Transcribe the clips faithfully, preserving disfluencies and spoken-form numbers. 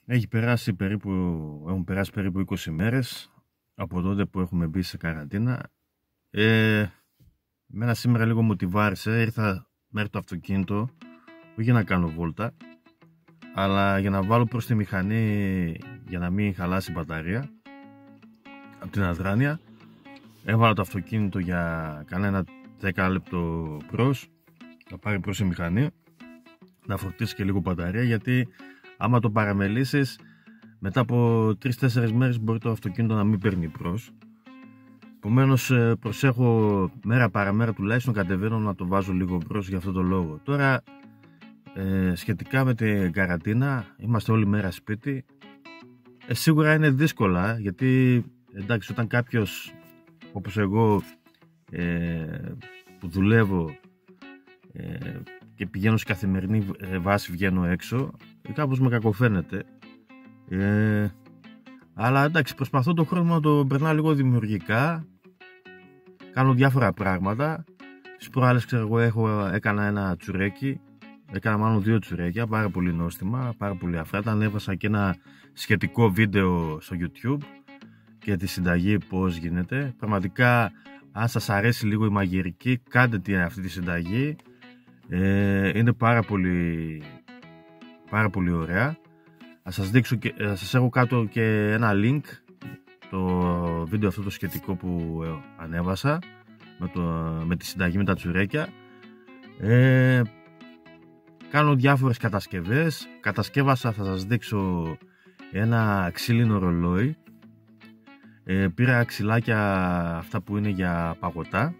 Έχει περάσει περίπου, έχουν περάσει περίπου είκοσι μέρες από τότε που έχουμε μπει σε καραντίνα. Ε, εμένα σήμερα λίγο μου τη βάρισε, ήρθα μέχρι το αυτοκίνητο, όχι για να κάνω βόλτα, αλλά για να βάλω προς τη μηχανή για να μην χαλάσει η μπαταρία από την αδράνεια. Έβαλα το αυτοκίνητο για κανένα δέκα λεπτό προς, να πάρει προς η μηχανή, να φορτίσει και λίγο μπαταρία, γιατί άμα το παραμελήσεις, μετά από τρεις τέσσερις μέρες μπορεί το αυτοκίνητο να μην παίρνει προς. Επομένως προσέχω μέρα παραμέρα, τουλάχιστον κατεβαίνω να το βάζω λίγο προς για αυτό το λόγο. Τώρα ε, σχετικά με την καραντίνα, είμαστε όλη μέρα σπίτι. ε, Σίγουρα είναι δύσκολα, γιατί εντάξει, όταν κάποιος όπως εγώ ε, που δουλεύω ε, και πηγαίνω σε καθημερινή βάση, βγαίνω έξω, κάπως με κακοφαίνεται. Ε, αλλά εντάξει, προσπαθώ τον χρόνο να το περνάω λίγο δημιουργικά. Κάνω διάφορα πράγματα. Στις προάλλες, ξέρω εγώ, έχω, έκανα ένα τσουρέκι. Έκανα μάλλον δύο τσουρέκια, πάρα πολύ νόστιμα, πάρα πολύ αφρά. Τα ανέβασα και ένα σχετικό βίντεο στο YouTube και τη συνταγή πώς γίνεται. Πραγματικά, αν σας αρέσει λίγο η μαγειρική, κάντε τη, αυτή τη συνταγή. Ε, είναι πάρα πολύ, πάρα πολύ ωραία. Θα σας δείξω και, θα σας έχω κάτω και ένα link, το βίντεο αυτό το σχετικό που ανέβασα με, το, με τη συνταγή με τα τσουρέκια. ε, Κάνω διάφορες κατασκευές. Κατασκεύασα, θα σας δείξω, ένα ξύλινο ρολόι. ε, Πήρα ξυλάκια αυτά που είναι για παγωτά.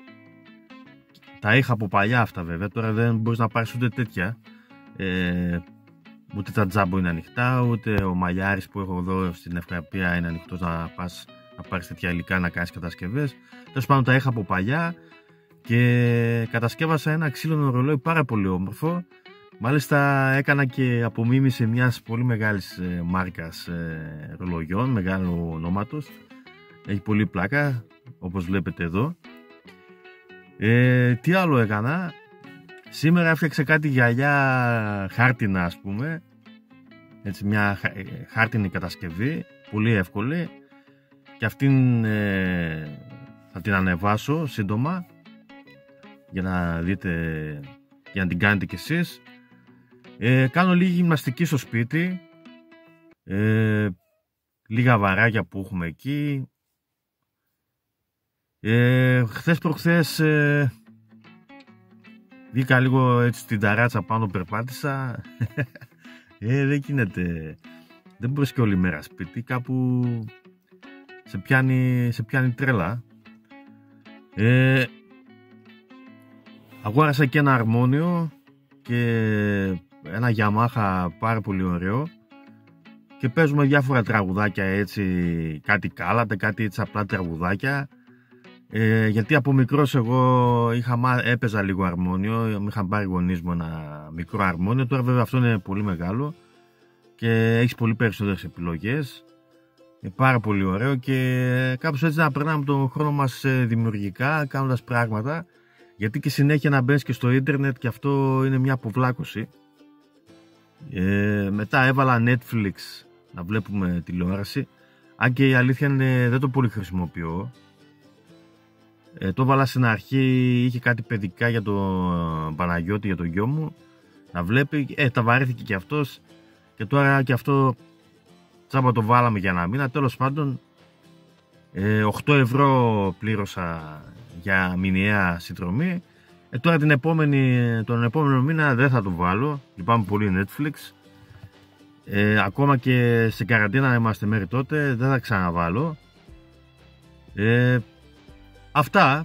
Τα είχα από παλιά αυτά βέβαια, τώρα δεν μπορείς να πάρεις ούτε τέτοια. ε, Ούτε τα τζάμπο είναι ανοιχτά, ούτε ο μαλλιάρης που έχω εδώ στην Ευκαρπία είναι ανοιχτός να πας να πάρεις τέτοια υλικά να κάνεις κατασκευές. Τέλος πάντων, τα είχα από παλιά και κατασκεύασα ένα ξύλινο ρολόι πάρα πολύ όμορφο. Μάλιστα έκανα και απομίμηση μιας πολύ μεγάλης μάρκας ρολογιών, μεγάλου ονόματος. Έχει πολύ πλάκα, όπως βλέπετε εδώ. ε, Τι άλλο έκανα? Σήμερα έφτιαξε κάτι γυαλιά χάρτινα, ας πούμε. Έτσι, μια χάρτινη κατασκευή, πολύ εύκολη. Και αυτήν ε, θα την ανεβάσω σύντομα για να δείτε, για να την κάνετε κι εσείς. ε, Κάνω λίγη γυμναστική στο σπίτι, ε, λίγα βαράκια που έχουμε εκεί. ε, Χθες προχθές ε, βγήκα λίγο έτσι στην ταράτσα πάνω, περπάτησα. ε, δεν γίνεται. Δεν μπορείς και όλη μέρα σπίτι, κάπου σε πιάνει, σε πιάνει τρέλα. ε, Αγόρασα και ένα αρμόνιο και ένα Yamaha πάρα πολύ ωραίο και παίζουμε διάφορα τραγουδάκια, έτσι, κάτι κάλατα, κάτι έτσι απλά τραγουδάκια. Ε, γιατί από μικρός εγώ είχα, έπαιζα λίγο αρμόνιο, με είχαν πάρει γονείς μου ένα μικρό αρμόνιο. Τώρα βέβαια αυτό είναι πολύ μεγάλο και έχεις πολύ περισσότερες επιλογές. Είναι πάρα πολύ ωραίο και κάπως έτσι να περνάμε τον χρόνο μας δημιουργικά, κάνοντας πράγματα, γιατί και συνέχεια να μπαίνεις και στο ίντερνετ και αυτό είναι μια αποβλάκωση. ε, Μετά έβαλα Netflix να βλέπουμε τηλεόραση, αν και η αλήθεια είναι δεν το πολύ χρησιμοποιώ. Ε, το έβαλα στην αρχή, είχε κάτι παιδικά για τον Παναγιώτη, για τον γιο μου, να βλέπει. Ε, τα βαρέθηκε και αυτός και τώρα και αυτό τσάμπα το βάλαμε για ένα μήνα. Τέλος πάντων, ε, οκτώ ευρώ πλήρωσα για μηνιαία συνδρομή. ε, Τώρα την επόμενη, τον επόμενο μήνα δεν θα το βάλω, λυπάμαι πολύ Netflix. ε, Ακόμα και σε καραντίνα είμαστε μέχρι τότε, δεν θα ξαναβάλω. ε, Αυτά.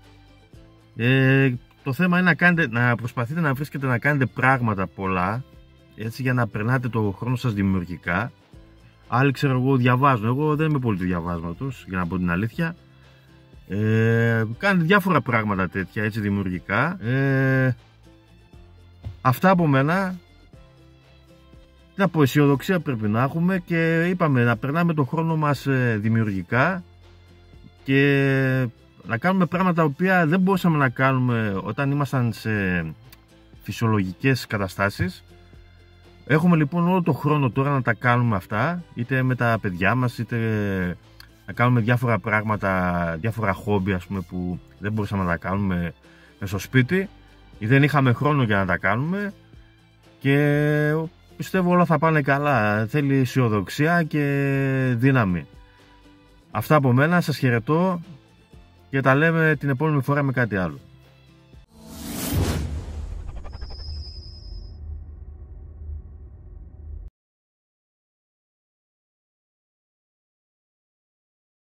ε, Το θέμα είναι να, κάνετε, να προσπαθείτε να βρίσκετε να κάνετε πράγματα πολλά, έτσι, για να περνάτε το χρόνο σας δημιουργικά. Άλλοι, ξέρω εγώ, διαβάζουν. Εγώ δεν είμαι πολύ του διαβάσματος, για να πω την αλήθεια. ε, Κάνετε διάφορα πράγματα τέτοια, έτσι, δημιουργικά. ε, Αυτά από μένα. Τι να πω, αισιοδοξία πρέπει να έχουμε και είπαμε να περνάμε το χρόνο μας δημιουργικά και να κάνουμε πράγματα τα οποία δεν μπορούσαμε να κάνουμε όταν ήμασταν σε φυσιολογικές καταστάσεις. Έχουμε λοιπόν όλο το χρόνο τώρα να τα κάνουμε αυτά, είτε με τα παιδιά μας, είτε να κάνουμε διάφορα πράγματα, διάφορα χόμπι ας πούμε που δεν μπορούσαμε να τα κάνουμε μες στο σπίτι ή δεν είχαμε χρόνο για να τα κάνουμε, και πιστεύω όλα θα πάνε καλά. Θέλει αισιοδοξία και δύναμη. Αυτά από μένα, σας χαιρετώ και τα λέμε την επόμενη φορά με κάτι άλλο.